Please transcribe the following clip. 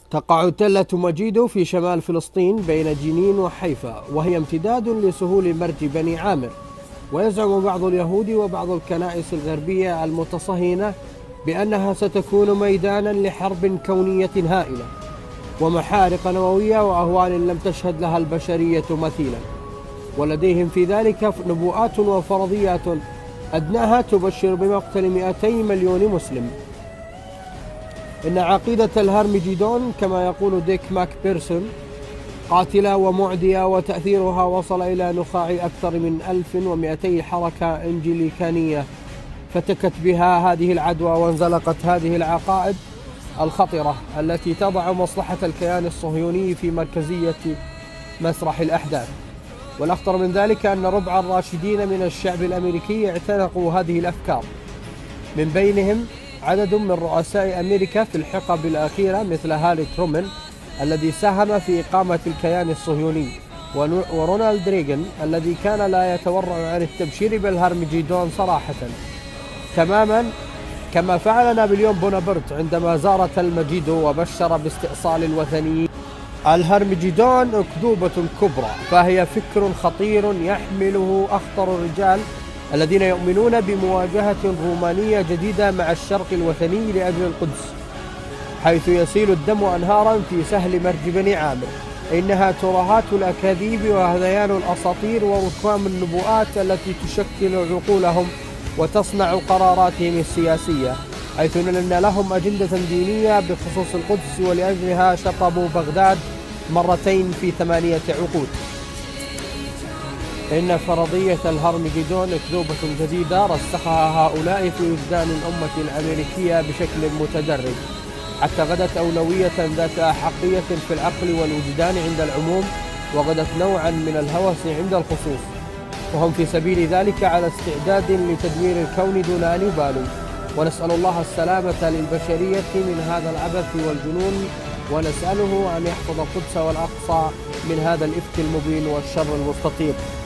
تقع تلة مجيدو في شمال فلسطين بين جنين وحيفا، وهي امتداد لسهول مرج بني عامر. ويزعم بعض اليهود وبعض الكنائس الغربية المتصهينة بأنها ستكون ميدانا لحرب كونية هائلة ومحارق نووية وأهوال لم تشهد لها البشرية مثيلا، ولديهم في ذلك نبوءات وفرضيات أدناها تبشر بمقتل 200 مليون مسلم. إن عقيدة الهرمجيدون كما يقول ديك ماك بيرسون قاتلة ومعدية، وتأثيرها وصل إلى نخاع أكثر من 1200 حركة إنجليكانية فتكت بها هذه العدوى وانزلقت هذه العقائد الخطرة التي تضع مصلحة الكيان الصهيوني في مركزية مسرح الأحداث. والأخطر من ذلك أن ربع الراشدين من الشعب الأمريكي اعتنقوا هذه الأفكار، من بينهم عدد من رؤساء أمريكا في الحقب الأخيرة مثل هاري ترومان الذي ساهم في إقامة الكيان الصهيوني، ورونالد ريغان الذي كان لا يتورع عن التبشير بالهرمجيدون صراحة، تماما كما فعل نابليون بونابرت عندما زار تل مجيدو وبشر باستئصال الوثنيين. الهرمجيدون أكذوبة كبرى، فهي فكر خطير يحمله أخطر الرجال الذين يؤمنون بمواجهة رومانية جديدة مع الشرق الوثني لأجل القدس، حيث يسيل الدم أنهارا في سهل مرج بني عامر. إنها ترهات الأكاذيب وهذيان الأساطير وركام النبوءات التي تشكل عقولهم وتصنع قراراتهم السياسية، حيث أن لهم أجندة دينية بخصوص القدس ولأجلها شطبوا بغداد مرتين في 8 عقود. إن فرضية الهرمجيدون أكذوبة جديدة رسخها هؤلاء في وجدان الأمة الأمريكية بشكل متدرج، حتى غدت أولوية ذات أحقية في العقل والوجدان عند العموم، وغدت نوعا من الهوس عند الخصوص، وهم في سبيل ذلك على استعداد لتدمير الكون دون أن يبالوا. ونسأل الله السلامة للبشرية من هذا العبث والجنون، ونسأله أن يحفظ القدس والأقصى من هذا الإفك المبين والشر المستطير.